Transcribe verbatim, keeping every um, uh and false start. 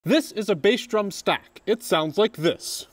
This is a bass drum stack. It sounds like this.